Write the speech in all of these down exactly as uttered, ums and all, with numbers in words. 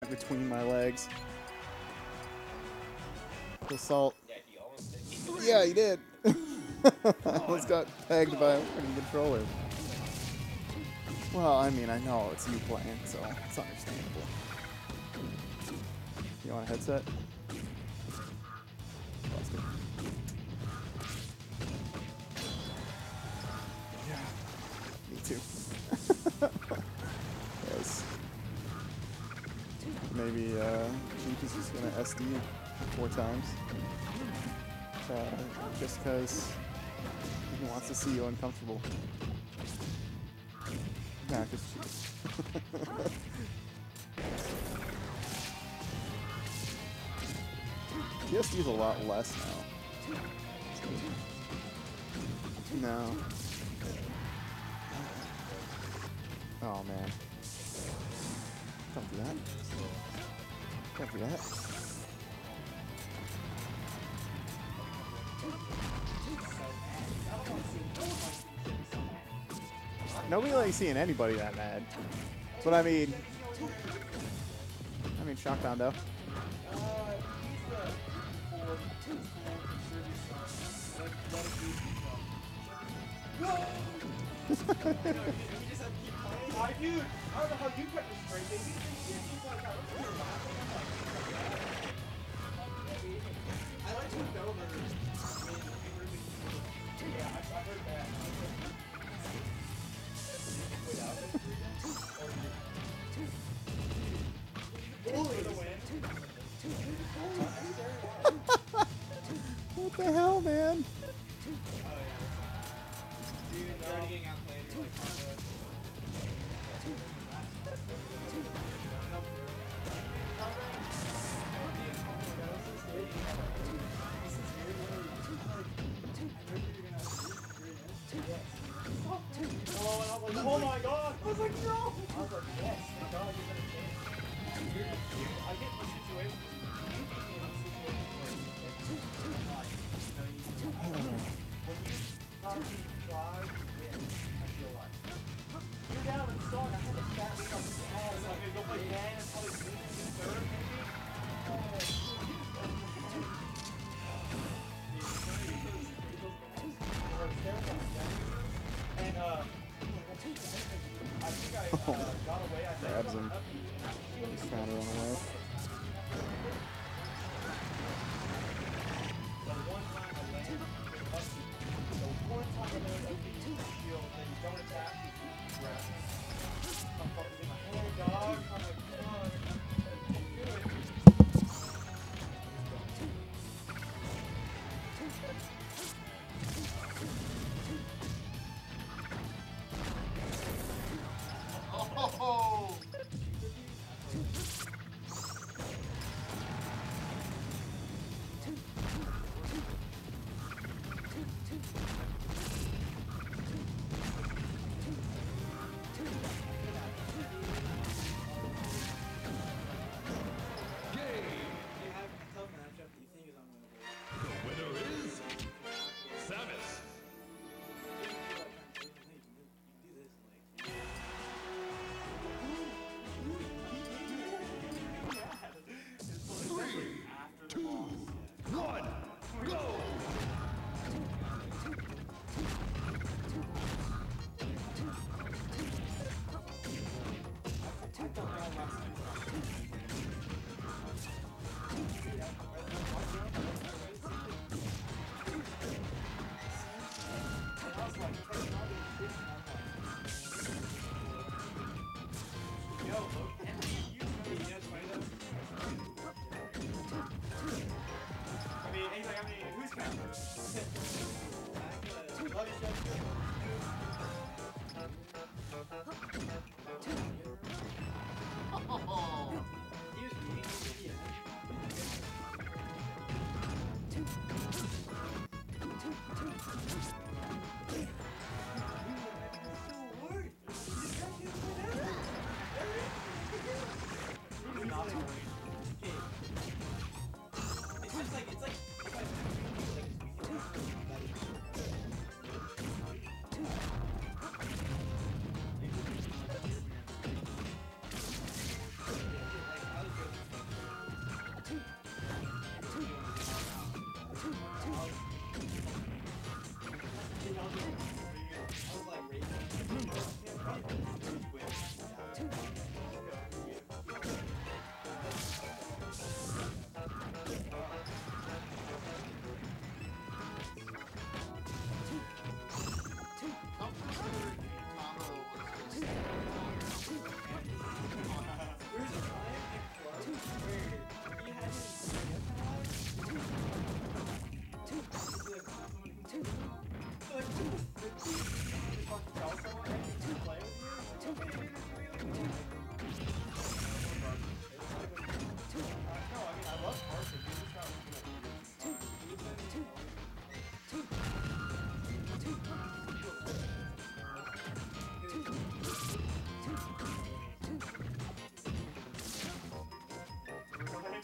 between my legs. Assault. Yeah, he did. I almost got pegged by a fucking controller. Well, I mean, I know it's you playing, so it's understandable. You want a headset? Busted. Yeah, me too. Yes. Maybe uh, Sheik is just gonna S D four times. Uh, just because he wants to see you uncomfortable. Nah, just cheat. P S D's a lot less now. No. Oh man. Don't do that. Don't do that. Nobody likes seeing anybody that mad. But I mean, I mean, Shockdown though. I do. I don't know how you kept it straight. They didn't seem like I was here laughing. I like to know that. Yeah, I, I heard that. What the hell, man? Oh my god! I was like, no! I was like, yes, my god, you're gonna change. I get my situation. You get me in a situation where it's like, when you not to try to win, I feel like. You're down in song, I had a fat week on the I was like, go play Dan and probably lose in third, maybe? And, uh, I think I uh, got away. I Grabs him. He's trying to run away. The one time I landed, the one time I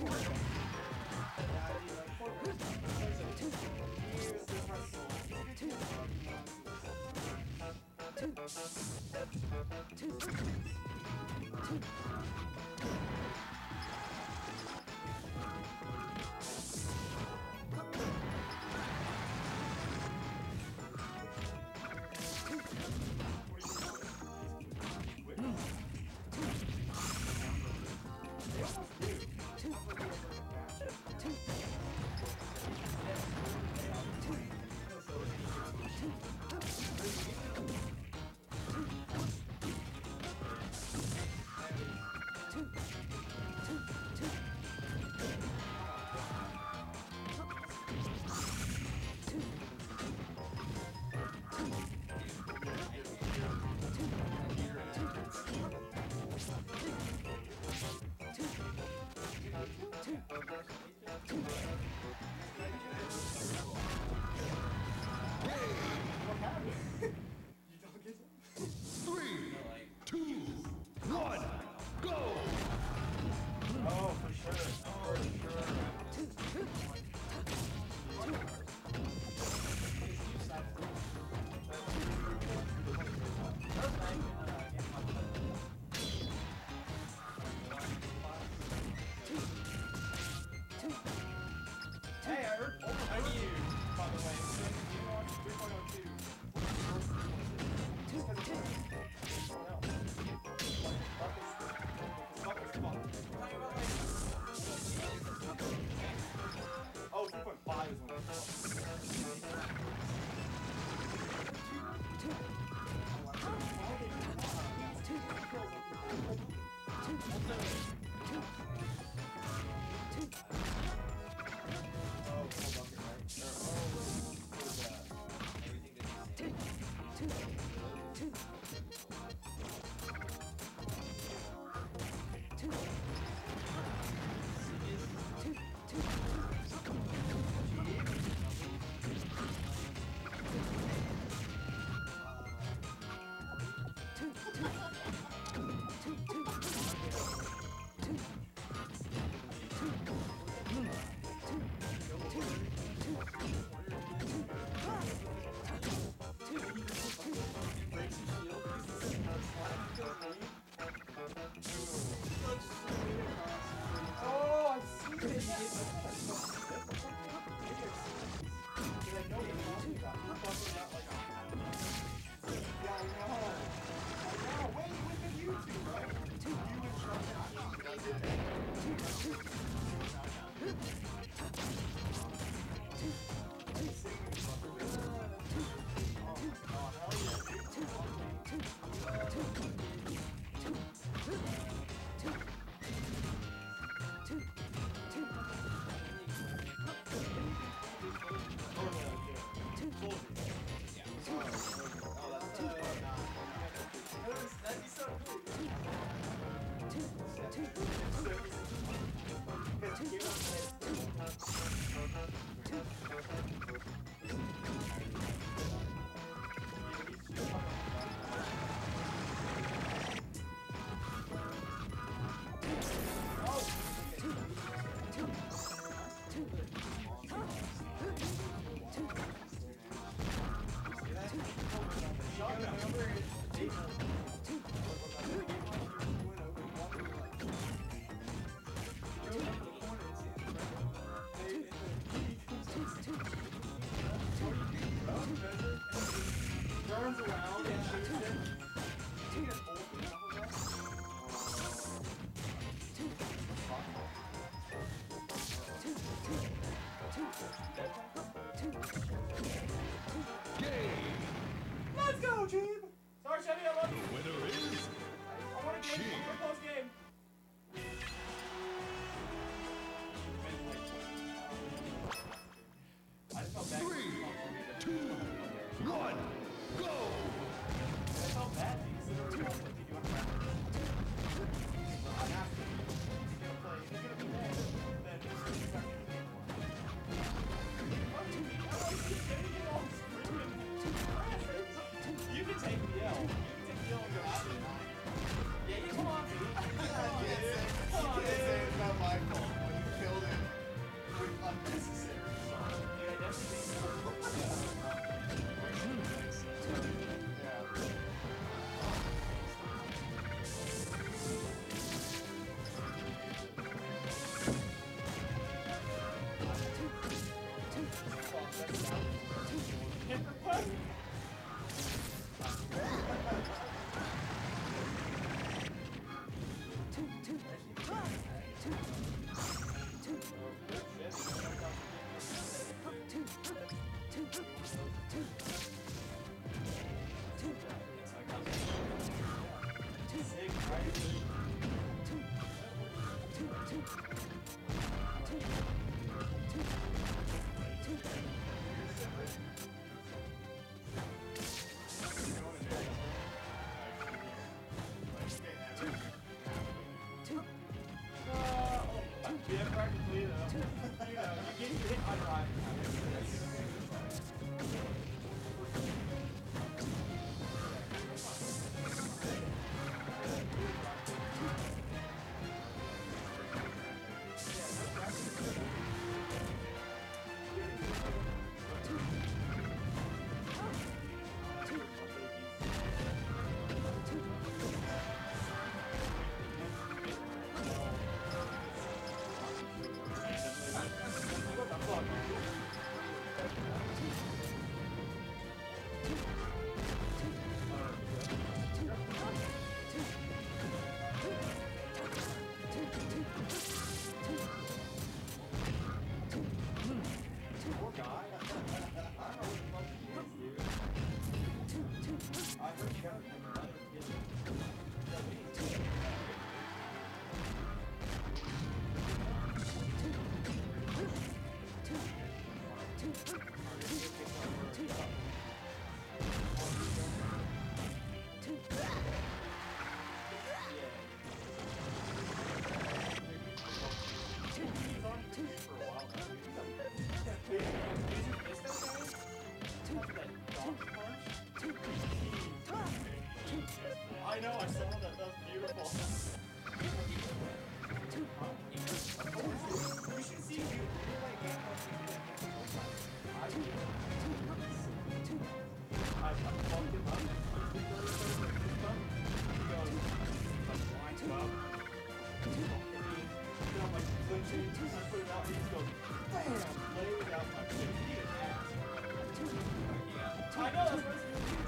Sorry, Chevy, I love you. The winner is I want a game. Sheik. I want a close game. I just felt bad. three, two, one, go! I felt bad because they were going to do it. I have to. He's going to play. He's going to be mad. Then he's going to start getting more. Yeah, practically though. You know, you get you hit on five. I know, I saw that. That was beautiful. You should see you play a game of I do. I fucked him up. He goes, like, winds up. And he, I'm like, flinching. I put it out, and he just goes, bam! Laid it out my face. He didn't ask. I know, that's what it's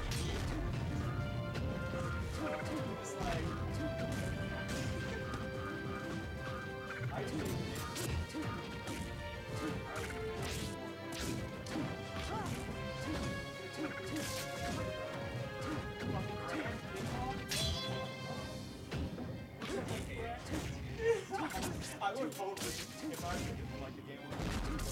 It's like, I do. I would totally, if I could, like, the game would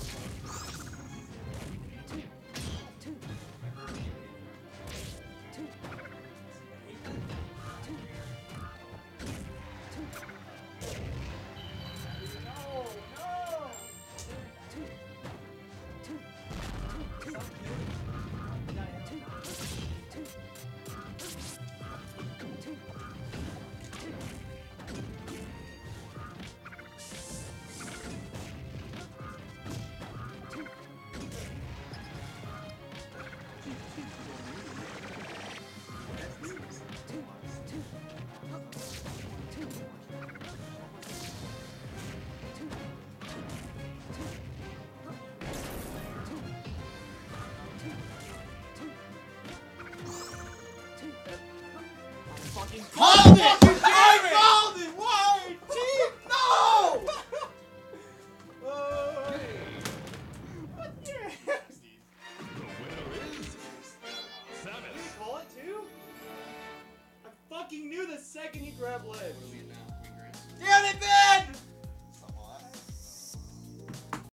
Hold it! I called it! Why? Cheat! No! uh, what the heck? The winner is Samus. Did he call it too? I fucking knew the second he grabbed leg. Damn it, Ben!